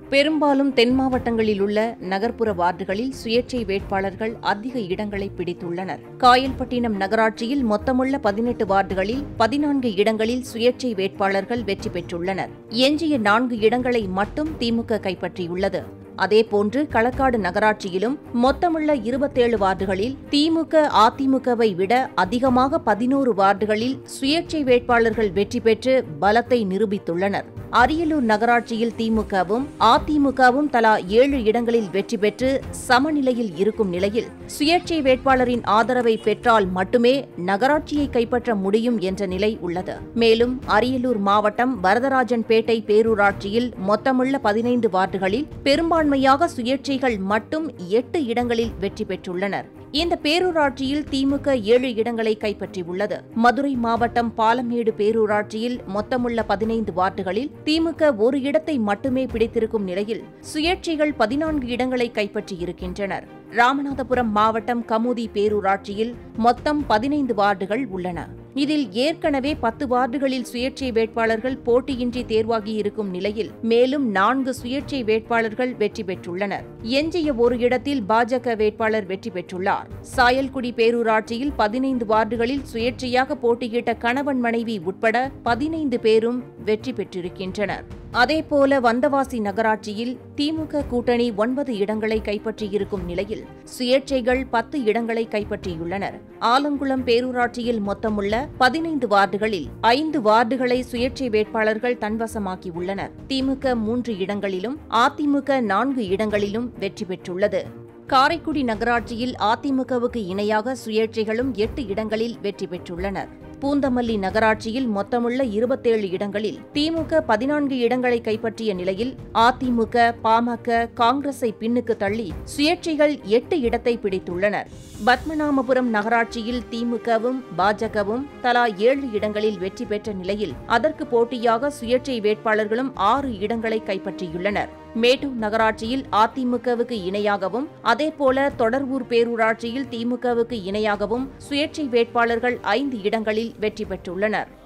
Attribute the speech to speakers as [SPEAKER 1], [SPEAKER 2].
[SPEAKER 1] பெரும்பாலும் தென் மாவட்டங்களில் உள்ள நகர்ப்புற வார்டுகளில் சுயேட்சை வேட்பாளர்கள் அதிக இடங்களை பிடித்துள்ளனர். காயல்பட்டினம் நகராட்சியில் மொத்தமுள்ள 18 வார்டுகளில் 14 இடங்களில் சுயேட்சை வேட்பாளர்கள் வெற்றி பெற்றுள்ளனர். எஞ்சிய 4 இடங்களை மட்டும் திமுக கைப்பற்றியுள்ளது. அதேபோன்று களக்காடு நகராட்சியிலும் மொத்தமுள்ள 27 வார்டுகளில் திமுக அதிமுகவை விட அதிகமாக 11 வார்டுகளில் சுயேட்சை வேட்பாளர்கள் வெற்றி பெற்று பலத்தை நிரூபித்துள்ளனர். அரியலூர் நகராட்சியில் திமுகவும் அதிமுகவும் தலா 7 இடங்களில் வெற்றி பெற்று சமநிலையில் இருக்கும் நிலையில் சுயேட்சை வேட்பாளரின் ஆதரவை பெற்றால் மட்டுமே நகராட்சியை கைப்பற்ற முடியும் என்ற நிலை உள்ளது. மேலும் அரியலூர் மாவட்டம் வரதராஜன்பேட்டை பேரூராட்சியில் மொத்தமுள்ள 15 வார்டுகளில் பெரும்பான்மையாக சுயேட்சைகள் மட்டும் 8 இடங்களில் வெற்றி பெற்றுள்ளனர். இந்த பேரூராட்சியில் திமுக 7 இடங்களை கைப்பற்றியுள்ளது. மதுரை மாவட்டம் பாலமேடு பேரூராட்சியில் மொத்தமுள்ள 15 வார்டுகளில் திமுக 1 இடத்தை மட்டுமே பிடித்திருக்கும் நிலையில் சுயேட்சைகள் 14 இடங்களை கைப்பற்றியிருக்கின்றனர். ராமநாதபுரம் மாவட்டம் கமுதி பேரூராட்சியில் மொத்தம் 15 வார்டுகள் உள்ளன. இதில் ஏற்கனவே 10 வார்டுகளில் சுயேட்சை வேட்பாளர்கள் போட்டியின்றி தேர்வாகியிருக்கும் நிலையில் மேலும் 4 சுயேட்சை வேட்பாளர்கள் வெற்றி பெற்றுள்ளனர். எஞ்சிய 1 இடத்தில் பாஜக வேட்பாளர் வெற்றி பெற்றுள்ளார். சாயல்குடி பேரூராட்சியில் 15 வார்டுகளில் சுயேட்சையாக போட்டியிட்ட கணவன் மனைவி உட்பட 15 பேரும் வெற்றி பெற்றிருக்கின்றனர். அதேபோல வந்தவாசி நகராட்சியில் திமுக கூட்டணி 9 இடங்களை கைப்பற்றியிருக்கும் நிலையில் சுயேட்சைகள் 10 இடங்களை கைப்பற்றியுள்ளனர். ஆலங்குளம் பேரூராட்சியில் மொத்தமுள்ள 15 வார்டுகளில் 5 வார்டுகளை சுயேட்சை வேட்பாளர்கள் தன்வசமாக்கியுள்ளனர். திமுக 3 இடங்களிலும் அதிமுக 4 இடங்களிலும் வெற்றி பெற்றுள்ளது. காரைக்குடி நகராட்சியில் அதிமுகவுக்கு இணையாக சுயேட்சைகளும் 8 இடங்களில் வெற்றி பெற்றுள்ளனர். பூந்தமல்லி நகராட்சியில் மொத்தமுள்ள 27 இடங்களில் திமுக 14 இடங்களை கைப்பற்றிய நிலையில் அதிமுக, பாமக, காங்கிரஸை பின்னுக்கு தள்ளி சுயேட்சைகள் 8 இடத்தை பிடித்துள்ளனர். பத்மநாபபுரம் நகராட்சியில் திமுகவும் பாஜகவும் தலா 7 இடங்களில் வெற்றி பெற்ற நிலையில் அதற்கு போட்டியாக சுயேட்சை வேட்பாளர்களும் 6 இடங்களை கைப்பற்றியுள்ளனர். மேட்டூர் நகராட்சியில் அதிமுகவுக்கு இணையாகவும் அதேபோல தொடர்வூர் பேரூராட்சியில் திமுகவுக்கு இணையாகவும் சுயேட்சை வேட்பாளர்கள் 5 இடங்களில் வெற்றி பெற்றுள்ளனர்.